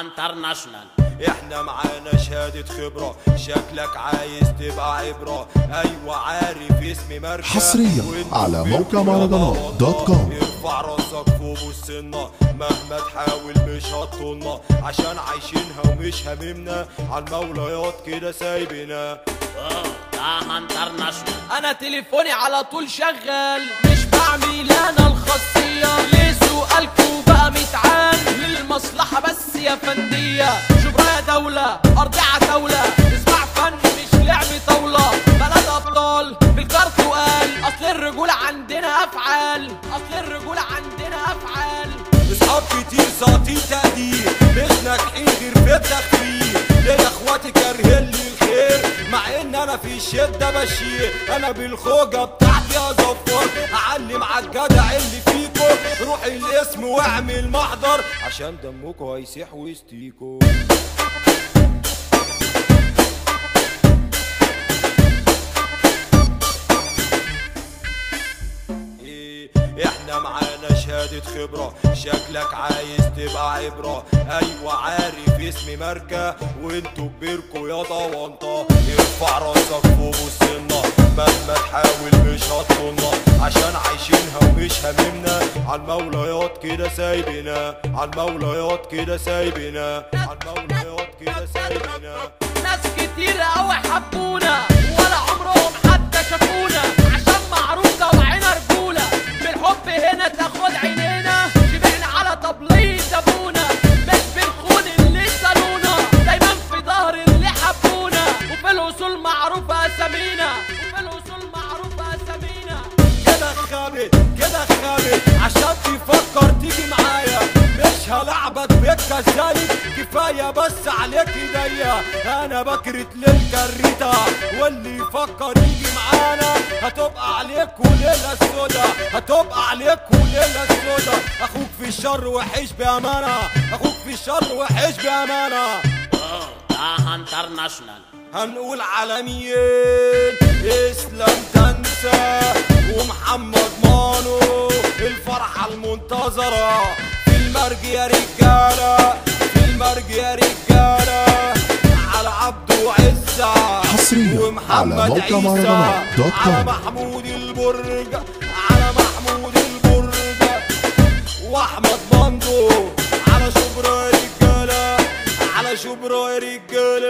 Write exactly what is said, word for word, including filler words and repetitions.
انترناشونال. احنا معانا شهادة خبرة، شكلك عايز تبقى عبرة. ايوه عارف اسمي ماركة حصريا على موقع مهرجانات دوت كوم. ارفع راسك فوق السنة، مهما تحاول مش هتطولنا، عشان عايشينها ومش هاممنا، عالمولايات كده سايبنا. اه ده انترناشونال. انا تليفوني على طول شغال، مش بعمل انا الخاصية، ليه سؤالكوا بقى متعان للمصلحة بس يا فندية. شبرايا دولة ارض عتاولة، اسمع فن مش لعب طاولة، بلد ابطال بالكارت وقال، اصل الرجولة عندنا افعال، اصل الرجولة عندنا افعال. اصحاب كتير ساطين تقدير، مش ناجحين غير في التخفير، ليه يا اخواتي كارهين لي الخير، مع ان انا في الشدة بشير. انا بالخوجة بتاعتي اظفر، اعلم عالجدع اللي فيكو، روحي الاسم واعمل محضر، عشان دمكو هيسيح وسطيكو. احنا معانا شهادة خبرة، شكلك عايز تبقى عبرة. ايوه عارف اسمي ماركة، وانتوا كبيركوا يا ضوانطة. ارفع راسك فوق السنة، مهما تحاول مش هتطولنا، عشان عايشينها ومش هاممنا، عالمولايات كده سايبنا، عالمولايات كده سايبنا، عالمولايات كده سايبنا. ناس كتير اوي حبونا، ولا عمرهم حتى شافونا، عشان معروف طوعنا رجولة، بالحب هنا تاخد عينينا، شبعنا على طبلية ابونا، مش بالخون اللي سالونا، دايما في ظهر اللي حبونا، وفي الوصول معروفة اسامينا، وفي الوصول معروفة اسامينا. كده خابت كده خابت، عشان تفكر تيجي معايا، مش هلعبك بالكذايب، كفاية بس عليك ايديا. انا بكرت للكريتا، واللي يفكر يجي معانا، هتبقى عليك وليلة السودا، هتبقى عليك وليلة السودا. اخوك في الشر وحش بامانة، اخوك في الشر وحش بامانة. اه ده انترناشونال. هنقول عالميين، اسلام تنسى ومحمد مانو، الفرحة المنتظرة في المرج يا رجالة، في المرج يا رجالة، على عبدو عزة حصريا ومحمد على عيسى، موقع مهرجانات دوت كوم. على محمود البرج، على محمود البرج، واحمد مندو، على شبرا يا رجالة، على شبرا يا رجالة.